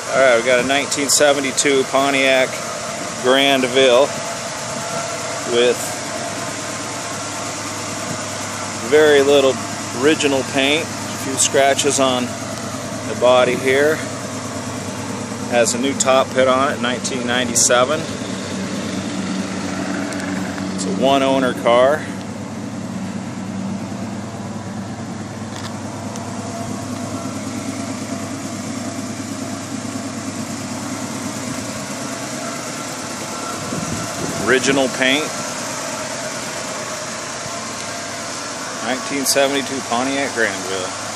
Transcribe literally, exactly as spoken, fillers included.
Alright, we got a nineteen seventy-two Pontiac Grand Ville with very little original paint, a few scratches on the body here. Has a new top pit on it, nineteen ninety-seven. It's a one owner car. Original paint. nineteen seventy-two Pontiac Grand Ville.